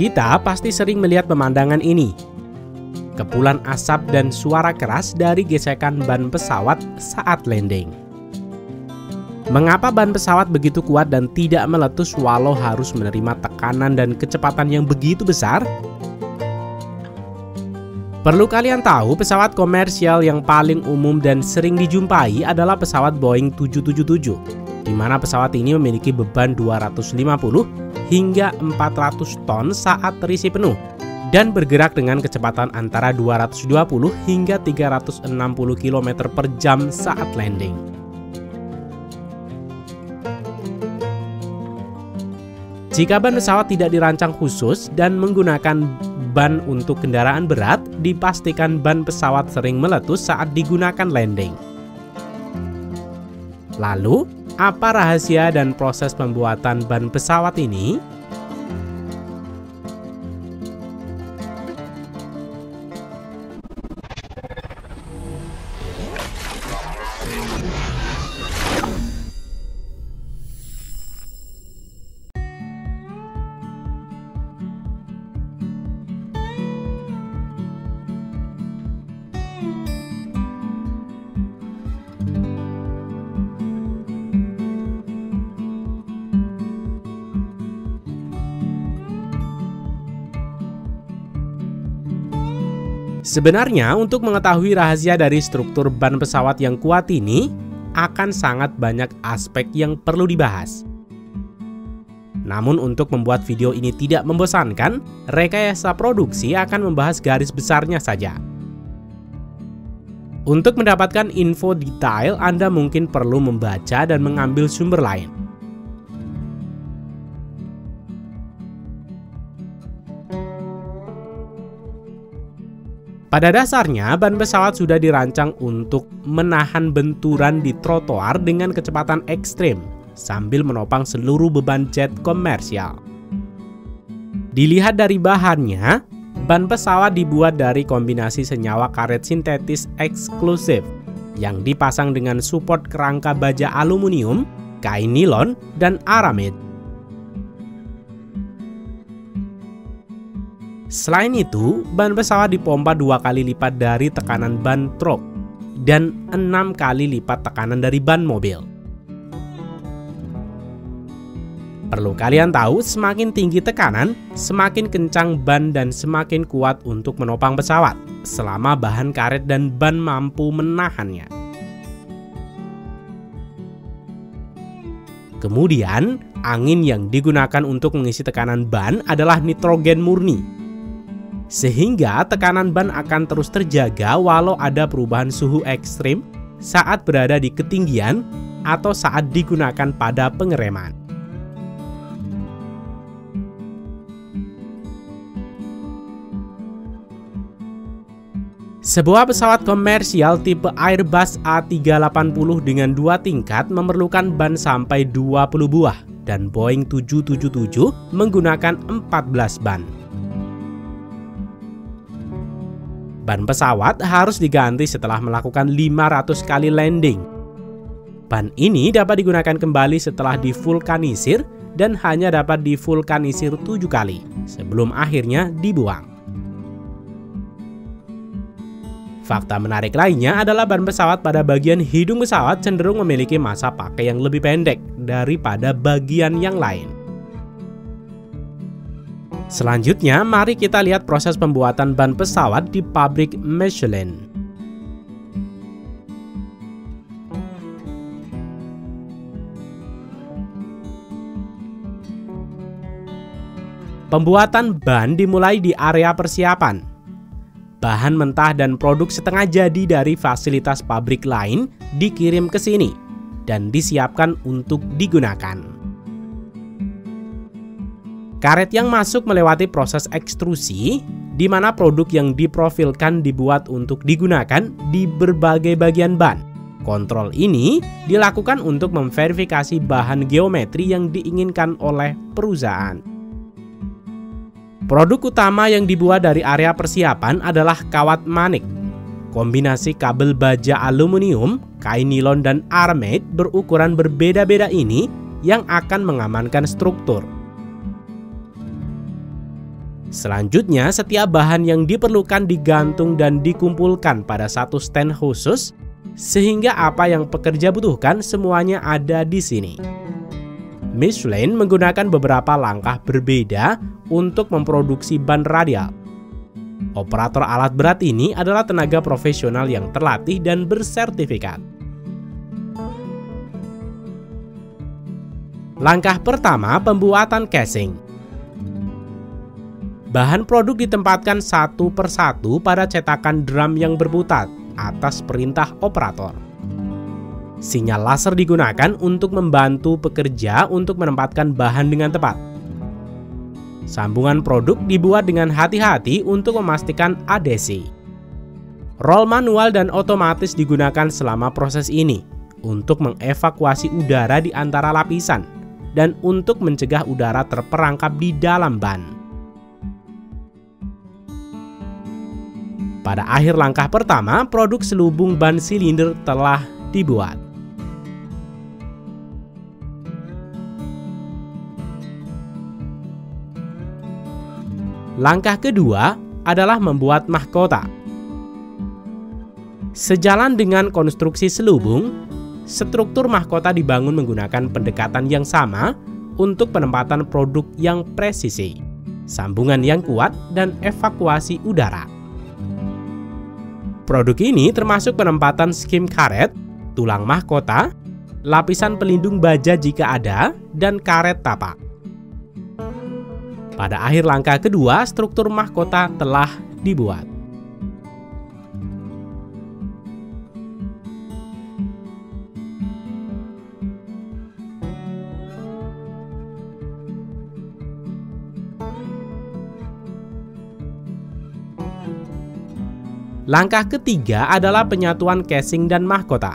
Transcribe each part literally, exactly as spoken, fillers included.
Kita pasti sering melihat pemandangan ini. Kepulan asap dan suara keras dari gesekan ban pesawat saat landing. Mengapa ban pesawat begitu kuat dan tidak meletus walau harus menerima tekanan dan kecepatan yang begitu besar? Perlu kalian tahu, pesawat komersial yang paling umum dan sering dijumpai adalah pesawat Boeing tujuh tujuh tujuh, di mana pesawat ini memiliki beban dua ratus lima puluh hingga empat ratus ton saat terisi penuh dan bergerak dengan kecepatan antara dua ratus dua puluh hingga tiga ratus enam puluh kilometer per jam saat landing. Jika ban pesawat tidak dirancang khusus dan menggunakan ban untuk kendaraan berat, dipastikan ban pesawat sering meletus saat digunakan landing. Lalu, apa rahasia dan proses pembuatan ban pesawat ini? Sebenarnya, untuk mengetahui rahasia dari struktur ban pesawat yang kuat ini, akan sangat banyak aspek yang perlu dibahas. Namun untuk membuat video ini tidak membosankan, Rekayasa Produksi akan membahas garis besarnya saja. Untuk mendapatkan info detail, Anda mungkin perlu membaca dan mengambil sumber lain. Pada dasarnya, ban pesawat sudah dirancang untuk menahan benturan di trotoar dengan kecepatan ekstrim sambil menopang seluruh beban jet komersial. Dilihat dari bahannya, ban pesawat dibuat dari kombinasi senyawa karet sintetis eksklusif yang dipasang dengan support kerangka baja aluminium, kain nilon, dan aramid. Selain itu, ban pesawat dipompa dua kali lipat dari tekanan ban truk dan enam kali lipat tekanan dari ban mobil. Perlu kalian tahu, semakin tinggi tekanan, semakin kencang ban dan semakin kuat untuk menopang pesawat, selama bahan karet dan ban mampu menahannya. Kemudian, angin yang digunakan untuk mengisi tekanan ban adalah nitrogen murni. Sehingga tekanan ban akan terus terjaga walau ada perubahan suhu ekstrim saat berada di ketinggian atau saat digunakan pada pengereman. Sebuah pesawat komersial tipe Airbus A tiga delapan nol dengan dua tingkat memerlukan ban sampai dua puluh buah dan Boeing tujuh tujuh tujuh menggunakan empat belas ban. Ban pesawat harus diganti setelah melakukan lima ratus kali landing. Ban ini dapat digunakan kembali setelah divulkanisir dan hanya dapat divulkanisir tujuh kali sebelum akhirnya dibuang. Fakta menarik lainnya adalah ban pesawat pada bagian hidung pesawat cenderung memiliki masa pakai yang lebih pendek daripada bagian yang lain. Selanjutnya, mari kita lihat proses pembuatan ban pesawat di pabrik Michelin. Pembuatan ban dimulai di area persiapan. Bahan mentah dan produk setengah jadi dari fasilitas pabrik lain dikirim ke sini dan disiapkan untuk digunakan. Karet yang masuk melewati proses ekstrusi, di mana produk yang diprofilkan dibuat untuk digunakan di berbagai bagian ban. Kontrol ini dilakukan untuk memverifikasi bahan geometri yang diinginkan oleh perusahaan. Produk utama yang dibuat dari area persiapan adalah kawat manik. Kombinasi kabel baja aluminium, kain nilon, dan aramid berukuran berbeda-beda ini yang akan mengamankan struktur. Selanjutnya, setiap bahan yang diperlukan digantung dan dikumpulkan pada satu stand khusus, sehingga apa yang pekerja butuhkan semuanya ada di sini. Michelin menggunakan beberapa langkah berbeda untuk memproduksi ban radial. Operator alat berat ini adalah tenaga profesional yang terlatih dan bersertifikat. Langkah pertama, pembuatan casing. Bahan produk ditempatkan satu persatu pada cetakan drum yang berputar atas perintah operator. Sinyal laser digunakan untuk membantu pekerja untuk menempatkan bahan dengan tepat. Sambungan produk dibuat dengan hati-hati untuk memastikan adhesi. Roll manual dan otomatis digunakan selama proses ini untuk mengevakuasi udara di antara lapisan dan untuk mencegah udara terperangkap di dalam ban. Pada akhir langkah pertama, produk selubung ban silinder telah dibuat. Langkah kedua adalah membuat mahkota. Sejalan dengan konstruksi selubung, struktur mahkota dibangun menggunakan pendekatan yang sama untuk penempatan produk yang presisi, sambungan yang kuat, dan evakuasi udara. Produk ini termasuk penempatan skim karet, tulang mahkota, lapisan pelindung baja jika ada, dan karet tapak. Pada akhir langkah kedua, struktur mahkota telah dibuat. Langkah ketiga adalah penyatuan casing dan mahkota.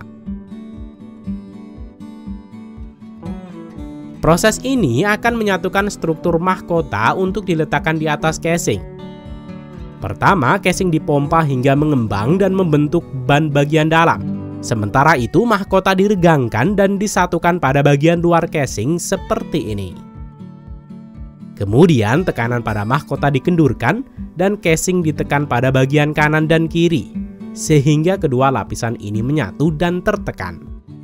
Proses ini akan menyatukan struktur mahkota untuk diletakkan di atas casing. Pertama, casing dipompa hingga mengembang dan membentuk ban bagian dalam. Sementara itu, mahkota diregangkan dan disatukan pada bagian luar casing seperti ini. Kemudian tekanan pada mahkota dikendurkan dan casing ditekan pada bagian kanan dan kiri, sehingga kedua lapisan ini menyatu dan tertekan.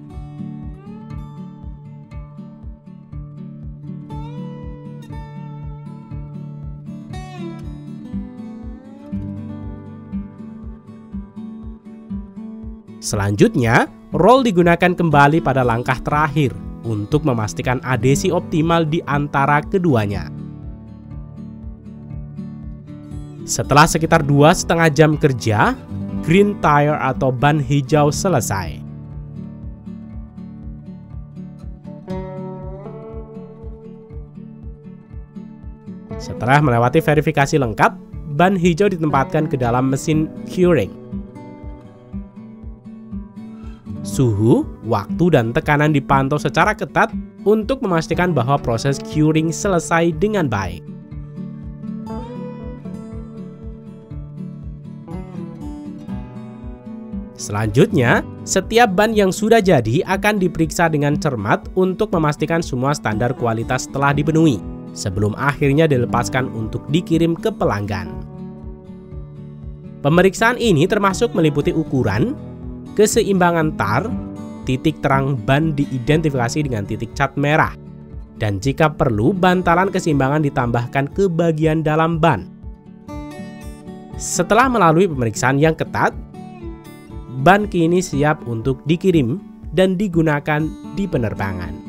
Selanjutnya, roll digunakan kembali pada langkah terakhir untuk memastikan adhesi optimal di antara keduanya. Setelah sekitar dua setengah jam kerja, green tire atau ban hijau selesai. Setelah melewati verifikasi lengkap, ban hijau ditempatkan ke dalam mesin curing. Suhu, waktu, dan tekanan dipantau secara ketat untuk memastikan bahwa proses curing selesai dengan baik. Selanjutnya, setiap ban yang sudah jadi akan diperiksa dengan cermat untuk memastikan semua standar kualitas telah dipenuhi sebelum akhirnya dilepaskan untuk dikirim ke pelanggan. Pemeriksaan ini termasuk meliputi ukuran, keseimbangan tar, titik terang ban diidentifikasi dengan titik cat merah, dan jika perlu bantalan keseimbangan ditambahkan ke bagian dalam ban. Setelah melalui pemeriksaan yang ketat, ban kini siap untuk dikirim dan digunakan di penerbangan.